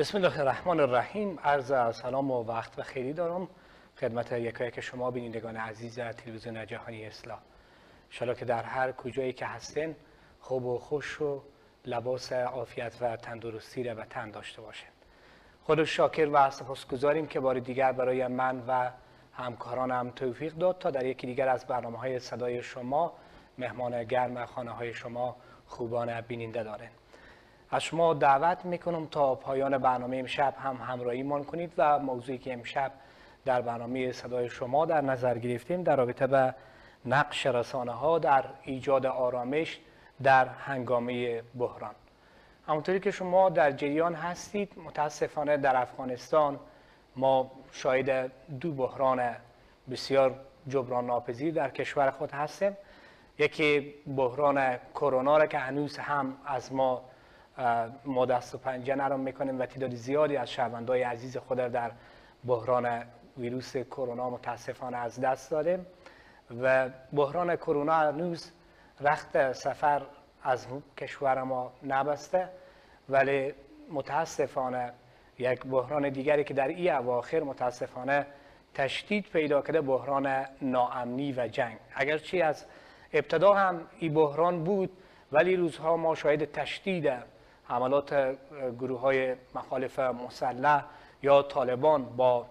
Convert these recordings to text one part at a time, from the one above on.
بسم الله الرحمن الرحیم. عرض سلام و وقت بخیری دارم خدمت یکایک شما بینندگان عزیز تلویزیون جهانی اصلاح. انشالله که در هر کجایی که هستین خوب و خوش و لباس عافیت و تندرستی را به تن داشته باشین. خدا شاکر و سپاسگزاریم که بار دیگر برای من و همکارانم توفیق داد تا در یکی دیگر از برنامه‌های صدای شما مهمان گرم خانه های شما خوبان بیننده دارین. از شما دعوت میکنم تا پایان برنامه امشب هم همراهیمان کنید و موضوعی که امشب در برنامه صدای شما در نظر گرفتیم در رابطه به نقش رسانه ها در ایجاد آرامش در هنگامه بحران. همونطوری که شما در جریان هستید، متاسفانه در افغانستان ما شاهد دو بحران بسیار جبران ناپذیر در کشور خود هستیم. یکی بحران کرونا را که هنوز هم از ما دست و پنجه نرم میکنیم و تعداد زیادی از شهروندان عزیز خود در بحران ویروس کرونا متاسفانه از دست دادیم و بحران کرونا هنوز رخت سفر از کشور ما نبسته، ولی متاسفانه یک بحران دیگری که در این اواخر متاسفانه تشدید پیدا کرده، بحران ناامنی و جنگ. اگرچه از ابتدا هم این بحران بود، ولی روزها ما شاهد تشدید حملات گروه های مخالف مسلح یا طالبان با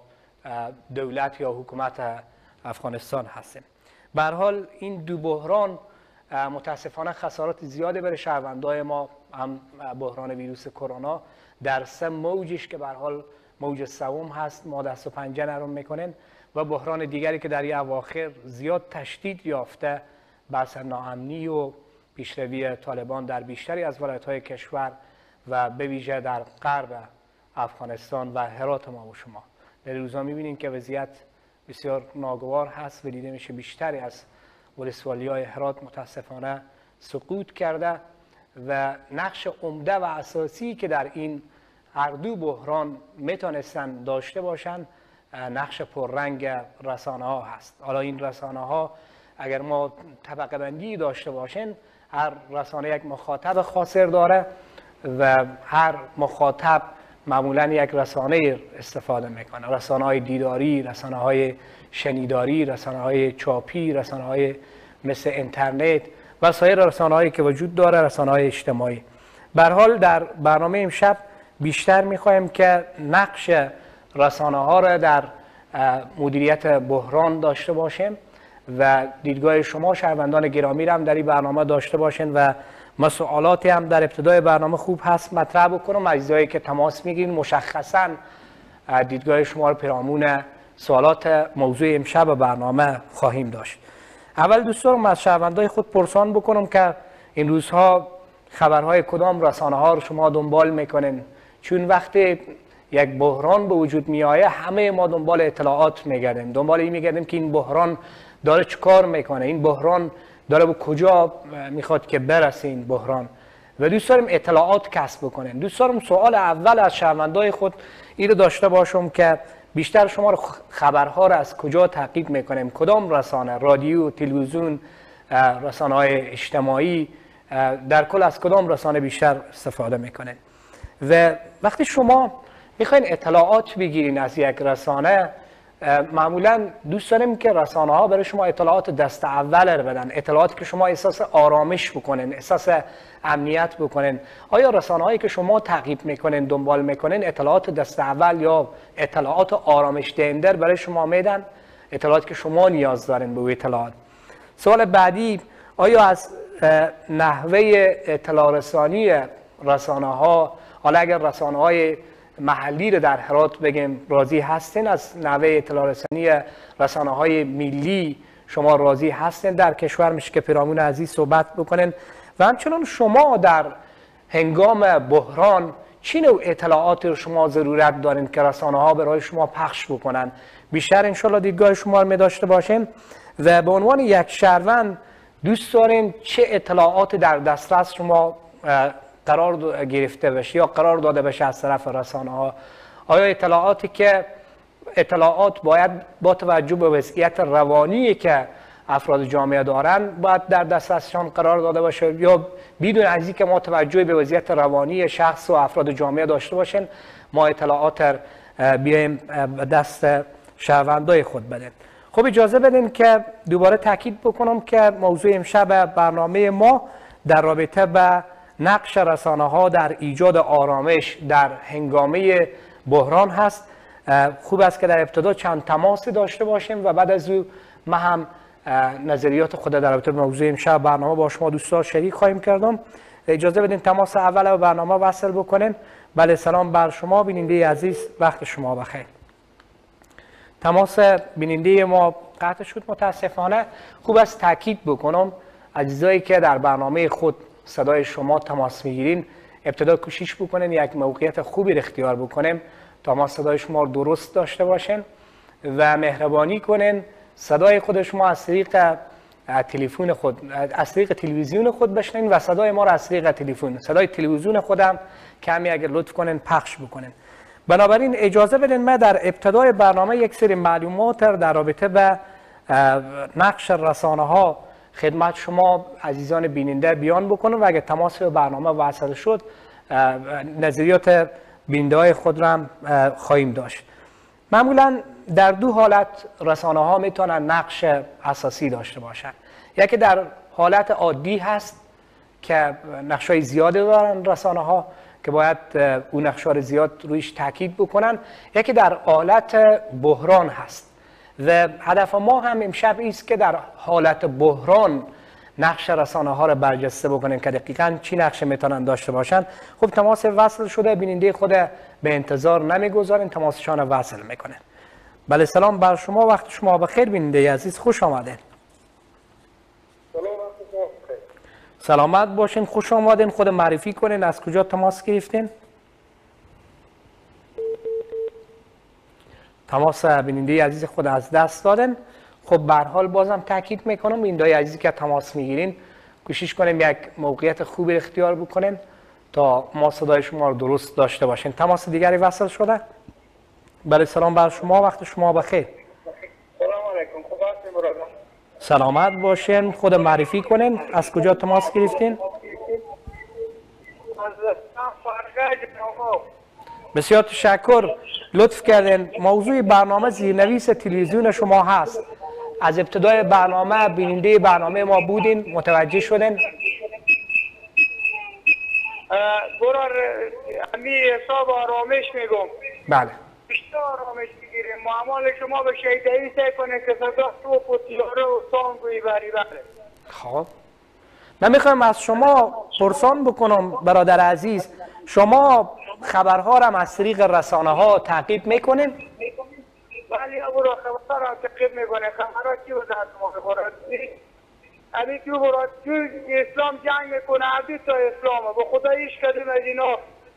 دولت یا حکومت افغانستان هستیم. به هر حال این دو بحران متاسفانه خسارات زیاده برای شهروندان ما، هم بحران ویروس کرونا در سه موجش که به هر حال موج سوم هست ما دست و پنجه نرم میکنن، و بحران دیگری که در این اواخر زیاد تشدید یافته، بحث ناامنی و پیشروی طالبان در بیشتری از ولایت‌های کشور و به ویژه در غرب افغانستان و هرات ما و شما. در روزها می‌بینیم که وضعیت بسیار ناگوار هست و دیده میشه بیشتری از ولسوالی‌های هرات متاسفانه سقوط کرده و نقش عمده و اساسی که در این هر دو بحران میتونستن داشته باشند نقش پررنگ رسانه‌ها هست. حالا این رسانه‌ها اگر ما طبقه بندی داشته باشیم، هر رسانه یک مخاطب خاصر داره و هر مخاطب معمولا یک رسانه استفاده میکنه. رسانه های دیداری، رسانه های شنیداری، رسانه های چاپی، رسانه های مثل اینترنت و سایر رسانه هایی که وجود داره، رسانه های اجتماعی. به هر حال در برنامه امشب بیشتر میخوایم که نقش رسانه ها را در مدیریت بحران داشته باشیم و دیدگاه شما شهروندان گرامی را هم در این برنامه داشته باشین و مسئولاتی هم در ابتدای برنامه خوب هست مطرح بکنم. عزیزایی که تماس میگیرین مشخصا دیدگاه شما رو پیرامون سوالات موضوع امشب برنامه خواهیم داشت. اول دوست دارم از شهروندای خود پرسان بکنم که این روزها خبرهای کدام رسانه ها رو شما دنبال میکنین؟ چون وقتی یک بحران به وجود میآید همه ما دنبال اطلاعات میگردیم، دنبال این میگردیم که این بحران داره چیکار میکنه، این بحران داره به کجا میخواد که برسه این بحران، و دوست داریم اطلاعات کسب بکنیم. دوست دارم سوال اول از شهروندای خود این رو داشته باشم که بیشتر شما رو خبرها رو از کجا تعقیب میکنیم؟ کدام رسانه، رادیو، تلویزیون، رسانه های اجتماعی، در کل از کدام رسانه بیشتر استفاده میکنین؟ و وقتی شما میخواین اطلاعات بگیرین از یک رسانه، معمولا دوست داریم که رسانه ها برای شما اطلاعات دست اول رو بدن، اطلاعاتی که شما احساس آرامش بکنین، احساس امنیت بکنین. آیا رسانه هایی که شما تعقیب میکنین، دنبال میکنین، اطلاعات دست اول یا اطلاعات آرامش دهنده برای شما میدن؟ اطلاعاتی که شما نیاز دارین به اون اطلاعات. سوال بعدی، آیا از نحوه اطلاع رسانی رسانه ها، حالا اگر رسانه های محلی رو در هرات بگیم راضی هستین از نحوه اطلاع رسانی رسانه های ملی، شما راضی هستین در کشور؟ میشه که پیرامون عزیز صحبت بکنین. و همچنان شما در هنگام بحران چه نوع اطلاعاتی رو شما ضرورت دارین که رسانه ها برای شما پخش بکنن؟ بیشتر انشالله دیدگاه شما رو می داشته باشین و به عنوان یک شهروند دوست دارین چه اطلاعاتی در دسترس شما قرار گرفته بشه یا قرار داده بشه از طرف رسانه ها؟ آیا اطلاعات باید با توجه به وضعیت روانی که افراد جامعه دارن باید در دسترسشان قرار داده باشه، یا بدون از اینکه ما توجه به وضعیت روانی شخص و افراد جامعه داشته باشیم ما اطلاعات بیایم به دست شهروندای خود بدیم. خب اجازه بدین که دوباره تاکید بکنم که موضوع امشب برنامه ما در رابطه به نقش رسانه‌ها در ایجاد آرامش در هنگامه بحران هست. خوب است که در ابتدا چند تماسی داشته باشیم و بعد از او ما هم نظریات خود در رابطه با موضوع امشب برنامه با شما دوستان شریک خواهیم کردم. اجازه بدین تماس اول برنامه وصل بکنیم. بله، سلام بر شما بیننده عزیز، وقت شما بخیر. تماس بیننده ما قطع شد متاسفانه. خوب است تاکید بکنم عزیزایی که در برنامه خود صدای شما تماس میگیرین ابتدا کوشش بکنین یک موقعیت خوبی اختیار بکنیم تا ما صدای شما رو درست داشته باشین و مهربانی کنین صدای خود شما از طریق تلفن خود، از طریق تلویزیون خود بشنوین و صدای ما رو از طریق تلفن، صدای تلویزیون خودم کمی اگر لطف کنین پخش بکنین. بنابراین اجازه بدین من در ابتدای برنامه یک سری معلومات در رابطه به نقش رسانه‌ها خدمت شما عزیزان بیننده بیان بکنم و اگر تماس به برنامه وصل شد نظریات بیننده‌های خود را هم خواهیم داشت. معمولا در دو حالت رسانه‌ها میتونن نقش اساسی داشته باشند. یکی در حالت عادی هست که نقش‌های زیادی دارن رسانه‌ها که باید اون نقش‌ها زیاد رویش تاکید بکنن. یکی در حالت بحران هست و هدف ما هم امشب است که در حالت بحران نقش رسانه‌ها را برجسته بکنیم که دقیقاً چی نقش میتونن داشته باشن. خب تماس وصل شده، بیننده خود به انتظار نمیگذارین، تماسشان وصل میکنه. بله سلام بر شما، وقت شما بخیر بیننده عزیز، خوش آمدین. سلامت باشین، خوش آمدین. خود معرفی کنین، از کجا تماس گرفتین؟ تماس بیننده عزیز خود از دست دادن. خب به هر حال بازم تاکید میکنم بیننده عزیزی که تماس میگیرین کوشش کنیم یک موقعیت خوبی اختیار بکنیم تا ما صدای شما رو درست داشته باشین. تماس دیگری وصل شده. بله سلام بر شما، وقت شما بخیر. سلام علیکم. خوب هستین برادر؟ سلامت باشین، خود معرفی کنین، از کجا تماس گرفتین؟ از فرقه جنوب. بسیار تشکر، لطف کردین. موضوع برنامه زیرنویس تلویزیون شما هست. از ابتدای برنامه بیننده برنامه ما بودین، متوجه شدین؟ برار امی حساب آرامش میگم. بله. بیشتر آرامش بگیریم. معامل شما به شیدهی سعی کنید که صدا توپ و تیاره و سانگوی بری بره. خب من میخوایم از شما پرسان بکنم برادر عزیز، شما خبرها را از طریق رسانه ها تعقیب میکنین؟ ولی برای خبرها را تعقیب میکنه. خبرها چی بود از ما بخورد؟ امی تو برای تو اسلام جنگ میکنه، عبدی تا اسلامه به خدا ایش کدوم از اینا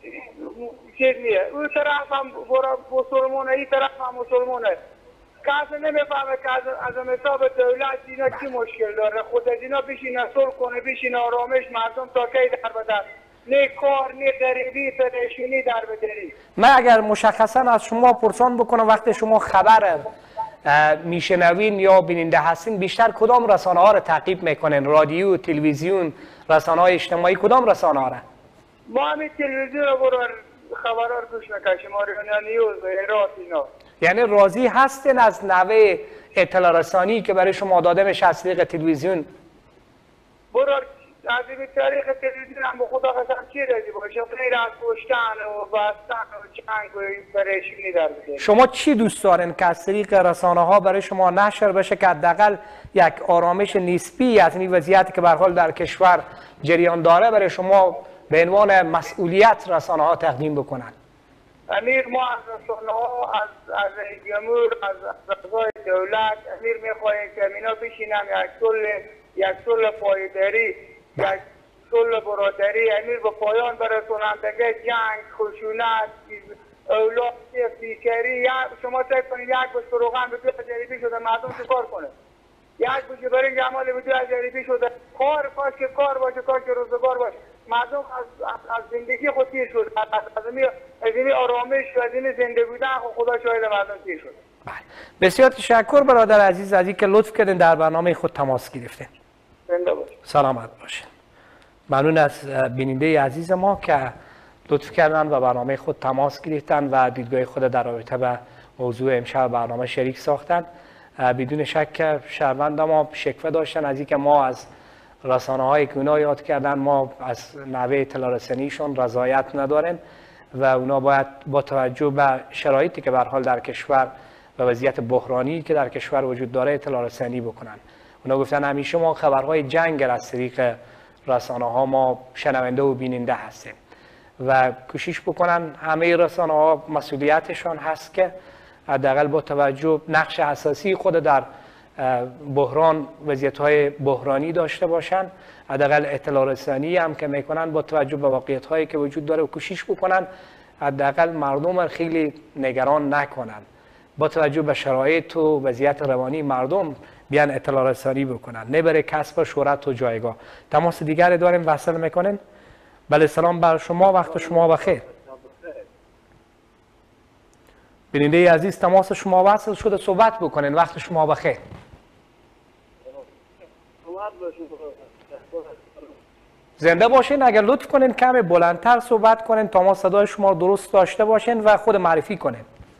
چیز نیه. اون طرف هم برای مسلمانه، این طرف هم مسلمانه. کسی نمیفهمه که از حساب دولت اینا چی مشکل داره. خود از اینا بشین صلح کنه، بشین آرامش مردم تا کی در بدن، نه کار نه غریبی پریشانی در بدری. من اگر مشخصا از شما پرسان بکنم وقتی شما خبر میشنوین یا بیننده هستین بیشتر کدام رسانه ها را تعقیب میکنین؟ رادیو، تلویزیون، رسانه های اجتماعی، کدام رسانه ها را؟ ما همین تلویزیون رو برای خبرها رو گوش میکنیم، آریانا نیوز و ایرات اینا. یعنی راضی هستین از نوع اطلاع رسانی که برای شما داده میشه از طریق تلویزیون؟ برای از این تاریخ تلویزیون هم به خدا قسم چی راضی باشه؟ غیر از کشتن و بستن و جنگ و پریشانی در بده. شما چی دوست دارین که از طریق رسانه ها برای شما نشر بشه که حداقل یک آرامش نسبی از این وضعیتی که به هر حال در کشور جریان داره برای شما به عنوان مسئولیت رسانه ها تقدیم بکنن؟ امیر ما از رسانه ها، از جمهور، از اعضای دولت امیر میخواهیم که اینا بشینن یک صلح پایداری، یک صلح برادری امیر به پایان برسونن. دیگه جنگ، خشونت، اولاد، بیکاری. شما فکر کنید یک بشت روغن به 2000 شده، مردم چه کار کنه؟ یک بشت برنج جمال به 2000 شده. کار باشه که کار باشه، کار که روزگار باشه. مردم از زندگی خود تیر شد، از این آرامش و از این زنده بودن خدا شاید مردم تیر شد. بله. بسیار تشکر برادر عزیز از اینکه لطف کردین در برنامه خود تماس گرفتین. زنده باشید. سلامت باشین. ممنون از بیننده عزیز ما که لطف کردن و برنامه خود تماس گرفتن و دیدگاه خود در رابطه به موضوع امشب برنامه شریک ساختن. بدون شک شهروند ما شکوه داشتن از اینکه ما از رسانه‌های که اونا یاد کردن ما از نحوه اطلاع رسانیشون رضایت نداریم و اونا باید با توجه به شرایطی که به هر حال در کشور و وضعیت بحرانی که در کشور وجود داره اطلاع رسانی بکنن. اونا گفتن همیشه ما خبرهای جنگ از طریق رسانه‌ها ما شنونده و بیننده هستیم و کوشش بکنن همه رسانه‌ها مسئولیتشان هست که حداقل با توجه نقش اساسی خود در بحران وضعیت‌های بحرانی داشته باشن، حداقل اطلاع رسانی هم که میکنن با توجه به واقعیت‌هایی که وجود داره و کوشش بکنن حداقل مردم خیلی نگران نکنن، با توجه به شرایط و وضعیت روانی مردم بیان اطلاع رسانی بکنن، نه برای کسب شهرت و جایگاه. تماس دیگری داریم وصل میکنین. بله سلام بر شما، وقت شما بخیر. بیننده عزیز تماس شما وصل شده، صحبت بکنین، وقت شما بخیر. زنده باشین. اگر لطف کنین کمی بلندتر صحبت کنین تا ما صدای شما درست داشته باشین و خود معرفی کنین.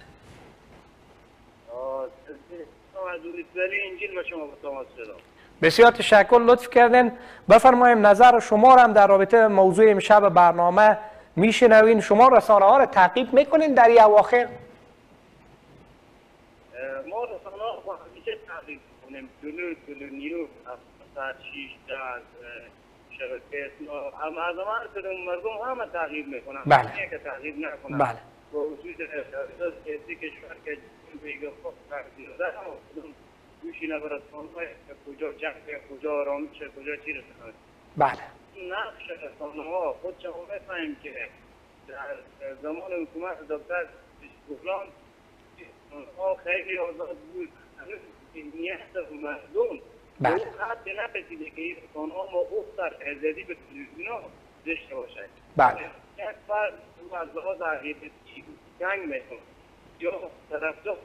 بسیار تشکر، لطف کردین. بفرمایید نظر شما را هم در رابطه موضوع امشب برنامه میشنوین. شما رسانه ها را تعقیب میکنین در این اواخر؟ ما رسانه ها با همیشه تعقیب کنیم. جلو نیرو ساعت 6 در شبکه از مردم همه تعقیب میکنن. بله. که تعقیب نکنن. بله. با وجود سیاسی کشور که بیگه خود تقدیر داره گوشی نبرد خانهای کجا جنگ کجا آرامش کجا چی رسانه. بله. نقش رسانه ها خود شما میفهمیم که در زمان حکومت دکتر بغلان خیلی آزاد بود. نیت مردم بله. اون حد نرسیده که این رسانه ها ما افتر ازدی به تلویزیون ها داشته باشد. بله. یک فرد از لحاظ عقیدتی جنگ میکنه یا طرفدار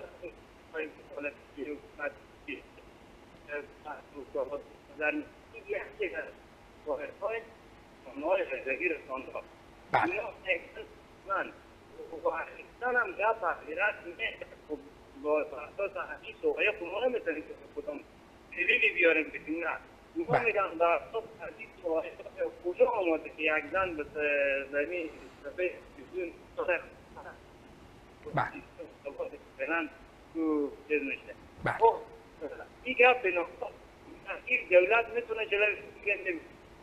در یک واحدهای رسانه‌های غیری رسانه‌ها اینا من واقعا هم گپ تغییرات نه با اساس همین صحبه خودمون نمیتونیم که خودمون دلیلی بیاریم بگیم نه ما میگم در اساس همین صحبه کجا آمده که یک زن به زمین صفحه تلویزیون فعلا تو چیز میشه. خب این گپ به این دولت میتونه جلوی بگیره.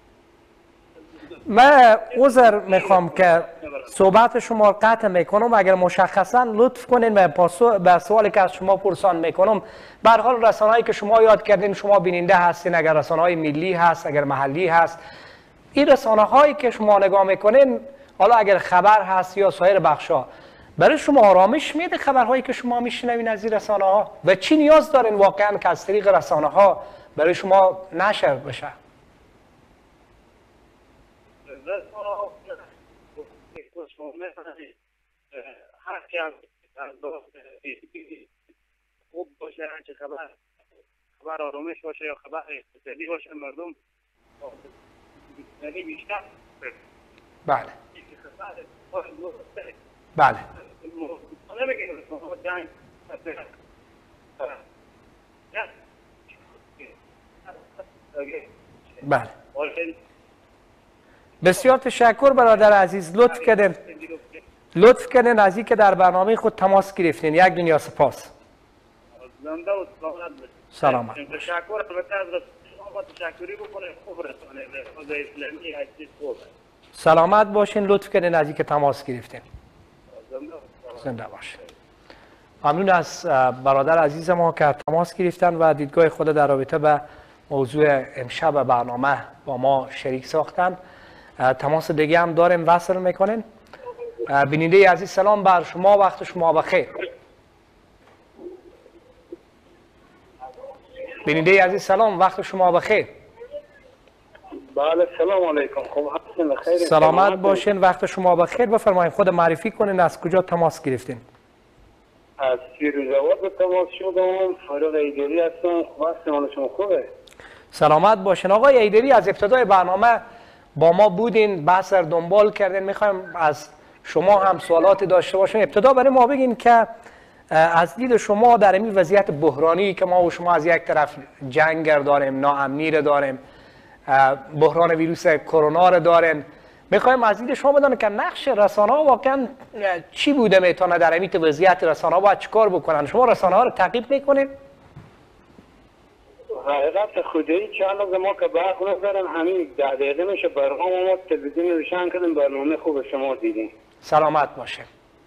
من عذر میخوام که صحبت شما قطع میکنم. اگر مشخصا لطف کنین به سوالی که از شما پرسان میکنم. به هر حال رسانه‌ای که شما یاد کردین شما بیننده هستین، اگر رسانه‌های ملی هست، اگر محلی هست، این رسانه‌هایی که شما نگاه میکنین حالا اگر خبر هست یا سایر بخشا برای شما آرامش میده خبرهایی که شما میشنوین از این رسانه‌ها و چی نیاز دارین واقعا که از طریق رسانه‌ها برای شما نشر بشه؟ هر که از خوب باشه، چه خبر آرامش باشه یا خبر اقتصادی باشه مردم بیشتر. بله. بله. بله. بسیار تشکر برادر عزیز، لطف کردین از اینکه در برنامه خود تماس گرفتین. یک دنیا سپاس. زنده و سلامت. تشکر البته از شما تشکری بکنید. خوب رسانه اسلامی هستید. خوب. سلامت باشین. لطف کردین از اینکه تماس گرفتین. زنده باشین. ممنون از برادر عزیز ما که تماس گرفتن و دیدگاه خود در رابطه به موضوع امشب برنامه با ما شریک ساختن. تماس دیگه هم داریم وصل میکنین. بیننده عزیز سلام بر شما، وقت شما بخیر. بیننده عزیز سلام، وقت شما بخیر. بله سلام علیکم. خوب هستین؟ بخیر. سلامت باشین، وقت شما بخیر. بفرمایید خود معرفی کنین از کجا تماس گرفتین. از فیروزآباد به تماس شدم. فاروق ایدری هستم. وقت حال شما خوبه؟ سلامت باشین. آقای ایدری، از ابتدای برنامه با ما بودین، بحث رو دنبال کردین. میخوایم از شما هم سوالاتی داشته باشین. ابتدا برای ما بگین که از دید شما در این وضعیت بحرانی که ما و شما از یک طرف جنگ داریم، ناامنی رو داریم، بحران ویروس کرونا رو داریم، میخوایم از دید شما بدانیم که نقش رسانه‌ها واقعا چی بوده میتونه در این وضعیت؟ رسانه‌ها باید چیکار بکنن؟ شما رسانه‌ها رو تعقیب میکنید؟ حقیقت خودی چند روز ما که برق ندارم، همین 10 دقیقه میشه برقام اومد، تلویزیون روشن کردیم، برنامه خوب شما دیدیم. سلامت باشه.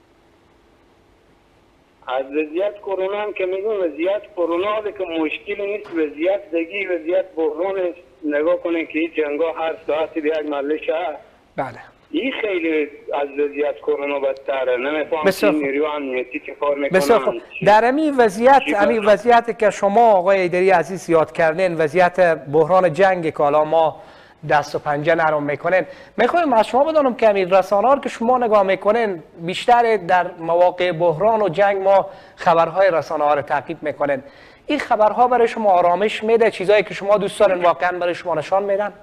از وضعیت کرونا هم که میگم، وضعیت کرونا که مشکلی نیست، وضعیت دگی، وضعیت بحران نگاه کنین که این جنگا هر ساعتی به یک محله شهر. بله. این خیلی از وضعیت کرونا بدتره. نمیفهم که نیروی امنیتی چه کار میکنن. بسیار خوب. در همین وضعیت که شما آقای ایدری عزیز یاد کردین، وضعیت بحران جنگ که حالا ما دست و پنجه نرم میکنین، میخوایم از شما بدانم که همین رسانه‌ها که شما نگاه میکنین، بیشتر در مواقع بحران و جنگ ما خبرهای رسانه‌ها رو تعقیب میکنین. این خبرها برای شما آرامش میده؟ چیزایی که شما دوست دارین واقعا برای شما نشان میدن؟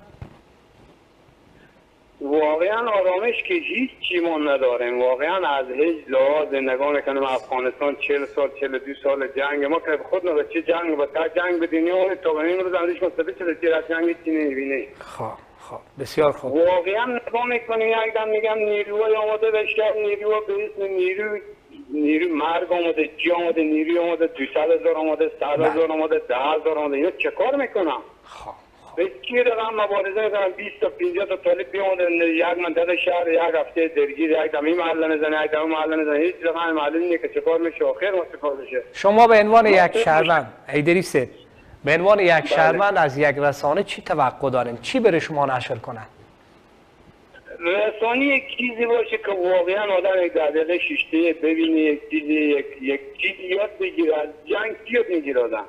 واقعا آرامش که هیچ چی ما نداریم. واقعا از هیچ لحاظ نگاه میکنیم افغانستان 40 سال 42 سال جنگ، ما که خود نه چه جنگ با تا جنگ به دنیا تا به امروز اندیش مستبد شده که از جنگ چی نمیبینی. خب بسیار خوب. واقعا نگاه میکنیم یک دم میگم نیروی آماده بشه، نیروی به اسم نیروی مرگ آماده، چی آماده، نیروی آماده، 200,000 آماده، 100,000 آماده، 10,000 آماده. اینا چه کار میکنن؟ به کی رقم مبارزه میکنن؟ 20 تا 50 تا طالب بیامدن یک منطقه شهر یک هفته درگیر، یک دم این محله نزنه، یک دم محله نزنه، هیچ رقم معلوم نیست که چه کار میشه. آخر ما چه کار میشه؟ شما به عنوان یک شهروند ایدری صاحب، به عنوان یک شهروند از یک رسانه چی توقع دارین؟ چی برای شما نشر کنن؟ رسانه یک چیزی باشه که واقعا آدم یک دقیقه شیشته ببینه، یک چیزی یاد بگیره. از جنگ چی یاد میگیره آدم؟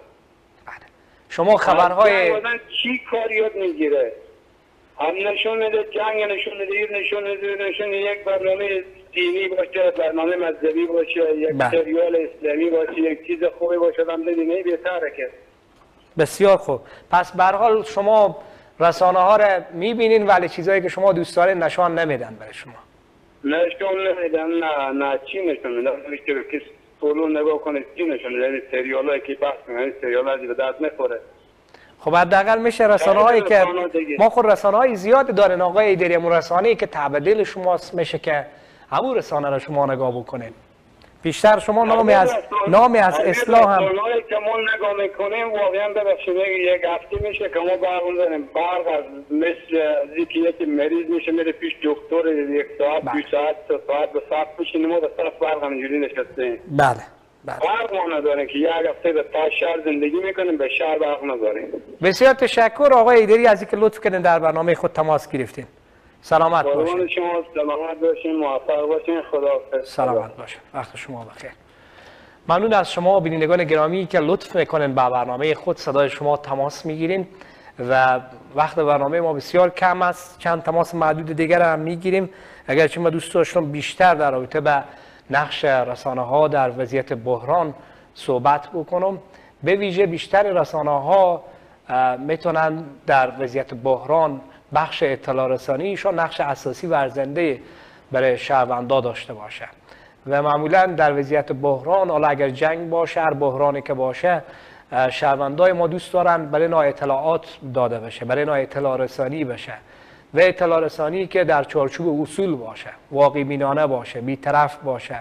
شما خبرهای آدم چی کار یاد میگیره؟ هم نشون میده جنگ، نشون میده ایر، نشون میده یک برنامه دینی باشه، برنامه مذهبی باشه، یک سریال اسلامی باشه، یک چیز خوبی باشه، آدم ببینه بهتره که. بسیار خوب. پس به هر حال شما رسانه ها رو میبینین ولی چیزایی که شما دوست دارین نشان نمیدن برای شما. نشان نمیدن. نه چی نشون میدن؟ که طولو نگاه کنید چی نشون میدن؟ سریالایی که بحث میکنن، سریالا به درد نخوره. خب حداقل میشه رسانه‌هایی که ما خود رسانه‌های زیاد دارین آقای ایدری، همون رسانه‌ای که تابع دل شماست، میشه که همون رسانه رو شما نگاه بکنین. بیشتر شما نامی از اصلاح هم رسانه‌ای که ما نگاه میکنیم واقعا ببخشید یک هفته میشه که ما برگردیم برق از مثل یکی مریض میشه میره پیش دکتر، یک ساعت 2 ساعت 3 ساعت به صف میشینیم ما به صف برق همینجوری نشستیم. بله. برق ما نداریم که یک هفته به تا شهر زندگی میکنیم، به شهر برق نداریم. بسیار تشکر آقای ایدری از اینکه لطف کردین در برنامه خود تماس گرفتین. سلامت باشین. شما سلامت باشین، موفق باشین. خداحافظ. سلامت باشین. وقت شما بخیر. ممنون از شما بینندگان گرامی که لطف میکنین با برنامه خود صدای شما تماس میگیرین و وقت برنامه ما بسیار کم است. چند تماس محدود دیگر هم میگیریم. اگرچه ما دوست داشتم بیشتر در رابطه با نقش رسانه ها در وضعیت بحران صحبت بکنم. به ویژه بیشتر رسانه ها میتونن در وضعیت بحران بخش اطلاع رسانیشون نقش اساسی ورزنده برای شهروندا داشته باشه و معمولا در وضعیت بحران، حالا اگر جنگ باشه، هر بحرانی که باشه، شهروندای ما دوست دارن برای نوع اطلاعات داده بشه، برای نوع اطلاع رسانی بشه و اطلاع رسانی که در چارچوب اصول باشه، واقع بینانه باشه، بی‌طرف باشه،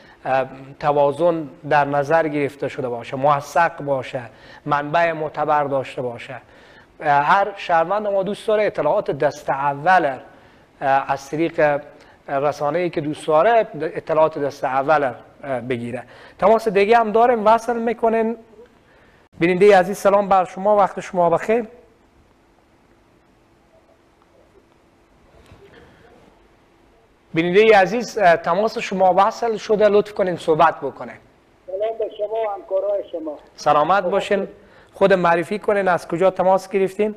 توازن در نظر گرفته شده باشه، موثق باشه، منبع معتبر داشته باشه. هر شهروند ما دوست داره اطلاعات دست اول از طریق رسانه‌ای که دوست داره اطلاعات دست اول بگیره. تماس دیگه هم داریم، وصل میکنین. بیننده عزیز سلام بر شما، وقت شما بخیر. بیننده عزیز تماس شما وصل شده، لطف کنین صحبت بکنین. سلام به شما و همکارای شما. سلامت باشین. خود معرفی کنین، از کجا تماس گرفتین؟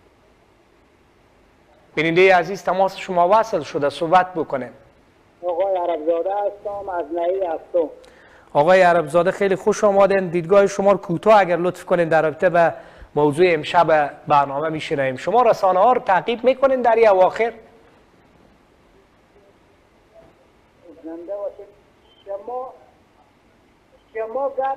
بیننده عزیز تماس شما وصل شده، صحبت بکنین. آقای عربزاده هستم از نهی هفتم. آقای عربزاده خیلی خوش آمدین. دیدگاه شما رو کوتاه اگر لطف کنین در رابطه به موضوع امشب برنامه میشنویم. شما رسانه ها رو تعقیب میکنین در این اواخر؟ زنده باشید. شما گپ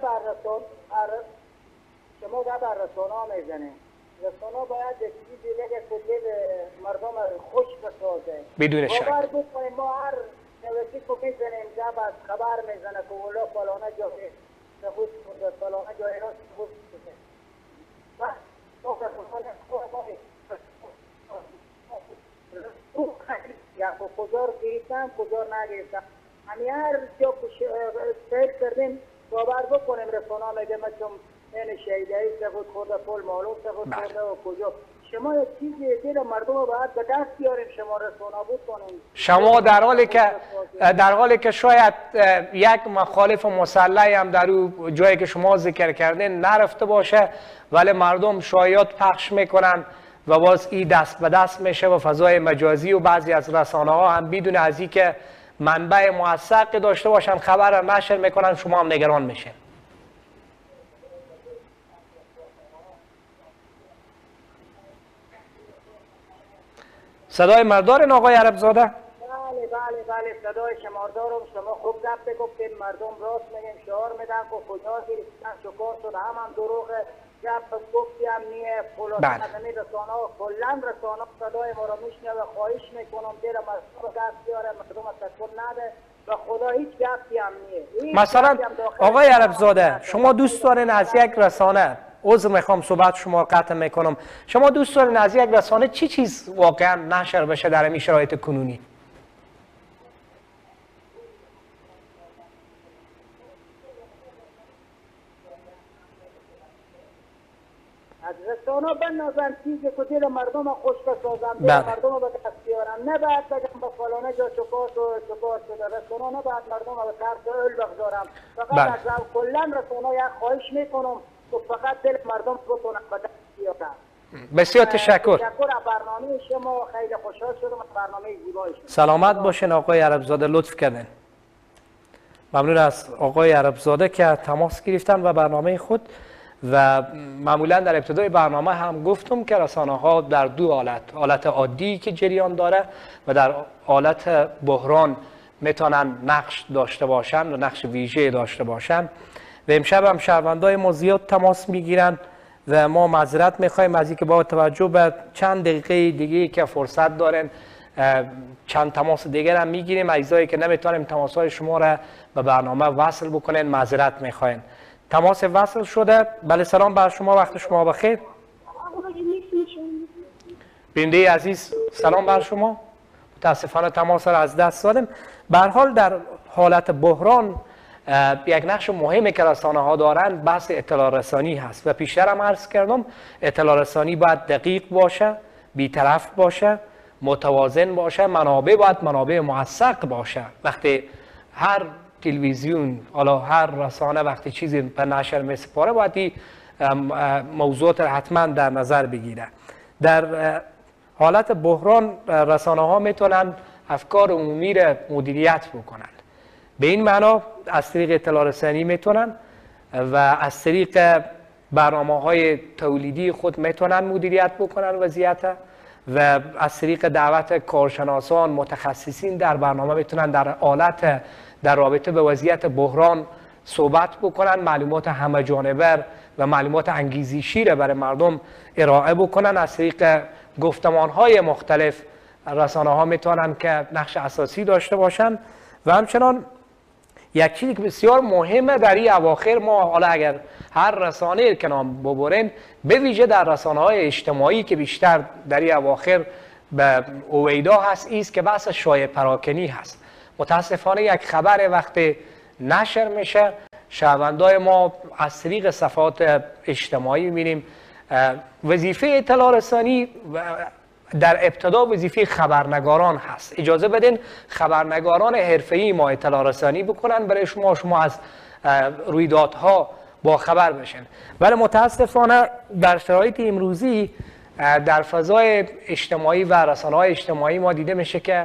بر رسانه ها میزنین. رسانه باید چیزی دیگه که دل مردم خوش بسازه. بدون شک. باور بکنید ما هر نوشتی که میزنیم گپ از خبر میزنه که اولا فلانه جایی سبوت کرده فلانه جایی را سبوت کرده. بس یا کجا رو گریستم کجا رو نگریستم. همی هر جا سیل کردیم باور بکنیم رسانه میگه من چون این شهیدهی سبوت کرده پول معلوم سبوت کرده و کجا. شما یک چیزی دید مردم رو باید به دست بیاریم. شما رسانه بود کنیم. شما در حالی که شاید یک مخالف مسلحی هم در اون جایی که شما ذکر کردین نرفته باشه ولی مردم شایعات پخش میکنن و باز این دست به دست میشه و فضای مجازی و بعضی از رسانه ها هم بدون از اینکه منبع موثق داشته باشن خبر را نشر میکنن. شما هم نگران میشین. صدای مردارین آقای عربزاده؟ بله صدای شما دارم. شما خوب گپ بگفتین مردم راست میگن شعار میدن که کجا گرفتن شکار شد هم دروغه گپ گفتی هم نیه خلاصه نمی رسانه کلن رسانه صدای ما رو میشنوه. خواهش میکنم دیر مردم رو دست بیاره مردم تکون نده و خدا هیچ گپی هم نیه. مثلا آقای عربزاده شما دوست دارین از یک رسانه عذر میخوام صحبت شما رو قطع میکنم شما دوست دارین از یک رسانه چی چیز واقعا نشر بشه در این شرایط کنونی؟ از رسانه بنازن چیزی که دل مردم خوش بسازن دل مردم رو به دست بیارن. نه باید بگم به فلانه جا چکار شده. رسانه نباید مردم رو به طرف اول بگذارم. فقط از کلن رسانه یک خواهش میکنم که فقط دل مردم بتونن به دست بیارن. بسیار تشکر. تشکر از برنامه شما. خیلی خوشحال شدم از برنامه زیبای شما. سلامت باشین آقای عربزاده لطف کردین. ممنون از آقای عربزاده که تماس گرفتن و برنامه خود و معمولا در ابتدای برنامه هم گفتم که رسانه ها در دو حالت عادی که جریان داره و در حالت بحران میتونن نقش داشته باشن و نقش ویژه داشته باشن و امشب هم شهروندای ما زیاد تماس میگیرن و ما معذرت میخوایم از اینکه با توجه به چند دقیقه دیگه که فرصت دارن چند تماس دیگر هم میگیریم. عزیزایی که نمیتونیم تماسهای شما را به برنامه وصل بکنین معذرت میخواین. تماس وصل شده. بله سلام بر شما وقت شما بخیر. بیننده عزیز سلام بر شما. متاسفانه تماس را از دست دادیم. به هر حال در حالت بحران یک نقش مهمی که رسانه ها دارند بحث اطلاع رسانی هست و پیشتر هم عرض کردم اطلاع رسانی باید دقیق باشه، بی‌طرف باشه، متوازن باشه، منابع باید منابع موثق باشه. وقتی هر تلویزیون حالا هر رسانه وقتی چیزی به نشر میسپاره باید این موضوعات را حتما در نظر بگیره. در حالت بحران رسانه ها میتونن افکار عمومی را مدیریت بکنن. به این معنا از طریق اطلاع رسانی میتونن و از طریق برنامه‌های تولیدی خود میتونن مدیریت بکنن وضعیت و از طریق دعوت کارشناسان متخصصین در برنامه میتونن در رابطه به وضعیت بحران صحبت بکنن، معلومات همه جانبه و معلومات انگیزشی را برای مردم ارائه بکنن. از طریق گفتمان‌های مختلف رسانه ها میتونن که نقش اساسی داشته باشن و همچنان یک چیزی که بسیار مهمه در این اواخر ما حالا اگر هر رسانه که نام ببرین به ویژه در رسانه های اجتماعی که بیشتر در این اواخر به اویدا هست ایست که بحث شایع پراکنی هست. متاسفانه یک خبر وقتی نشر میشه شهروندای ما از طریق صفحات اجتماعی میبینیم وظیفه اطلاع رسانی در ابتدا وظیفه خبرنگاران هست. اجازه بدین خبرنگاران حرفه‌ای ما اطلاع رسانی بکنن برای شما از رویدادها با خبر بشین. ولی متاسفانه در شرایط امروزی در فضای اجتماعی و رسانه‌های اجتماعی ما دیده میشه که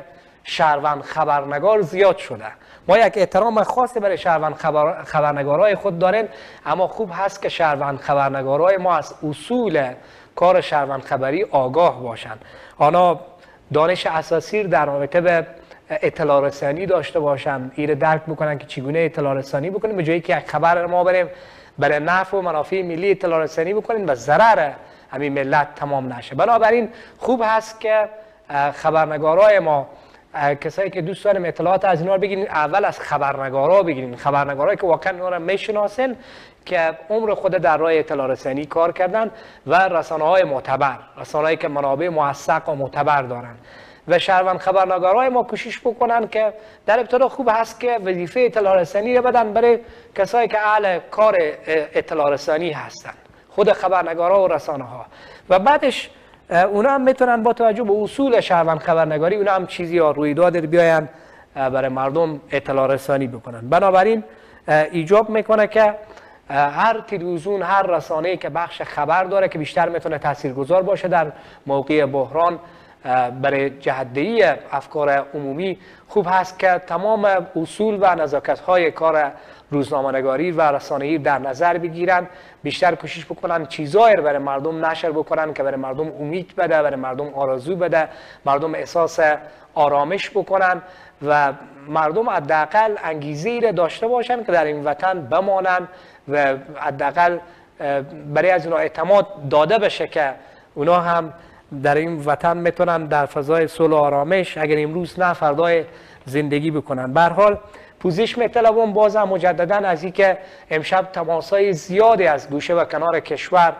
شهروند خبرنگار زیاد شده. ما یک احترام خاصی برای شهروند خبرنگارای خود داریم، اما خوب هست که شهروند خبرنگارای ما از اصول کار شهروند خبری آگاه باشند. آنها دانش اساسی در رابطه به اطلاع رسانی داشته باشند، این درک میکنن که چگونه اطلاع رسانی بکنیم، به جایی که یک خبر ما بریم برای نفع و منافع ملی اطلاع رسانی بکنیم و ضرر همین ملت تمام نشه. بنابراین خوب هست که خبرنگارای ما، کسایی که دوست داریم اطلاعات از اینا رو بگیرین، اول از خبرنگارا بگیرین، خبرنگارایی که واقعا اینا رو میشناسن، که عمر خود در راه اطلاع رسانی کار کردن، و رسانه‌های معتبر، رسانه‌ای که منابع موثق و معتبر دارن. و شهروند خبرنگارای ما کوشش بکنن که در ابتدا خوب هست که وظیفه اطلاع رسانی رو بدن برای کسایی که اهل کار اطلاع رسانی هستن، خود خبرنگارا و رسانه‌ها، و بعدش اونا هم میتونن با توجه به اصول شهروند خبرنگاری اونا هم چیزی یا رویدادی بیاین برای مردم اطلاع رسانی بکنن. بنابراین ایجاب میکنه که هر تلویزیون، هر رسانه‌ای که بخش خبر داره که بیشتر میتونه تاثیرگذار باشه در موقع بحران برای جهت‌دهی افکار عمومی، خوب هست که تمام اصول و نزاکت‌های کار روزنامه‌نگاری و رسانه‌ای در نظر بگیرن، بیشتر کوشش بکنن چیزایی رو برای مردم نشر بکنن که برای مردم امید بده، برای مردم آرزو بده، مردم احساس آرامش بکنن و مردم حداقل انگیزه‌ای را داشته باشن که در این وطن بمانن و حداقل برای از اونها اعتماد داده بشه که اونا هم در این وطن میتونن در فضای صلح و آرامش، اگر امروز نه فردای، زندگی بکنن. به هر حال پوزش میطلبم بازم مجددا از اینکه امشب تماسای زیادی از گوشه و کنار کشور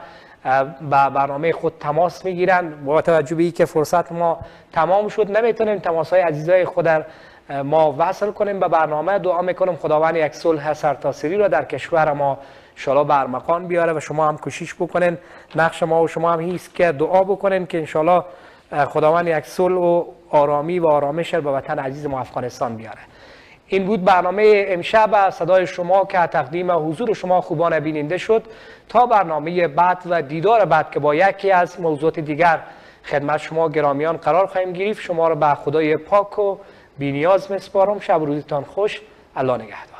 با برنامه خود تماس میگیرن. با توجه به اینکه فرصت ما تمام شد، نمیتونیم تماسای عزیزای خود ما وصل کنیم به برنامه. دعا میکنم خداوند یک صلح سرتاسری رو در کشور ما ان شاءالله برمقام بیاره و شما هم کوشش بکنین، نقش ما و شما هم هست که دعا بکنین که ان شاءالله خداوند یک صلح و آرامی و آرامش به وطن عزیز ما افغانستان بیاره. این بود برنامه امشب صدای شما که تقدیم حضور شما خوبان بیننده شد. تا برنامه بعد و دیدار بعد که با یکی از موضوعات دیگر خدمت شما گرامیان قرار خواهیم گرفت، شما را به خدای پاک و بی‌نیاز میسپارم. شب و روزتان خوش. الله نگهدار.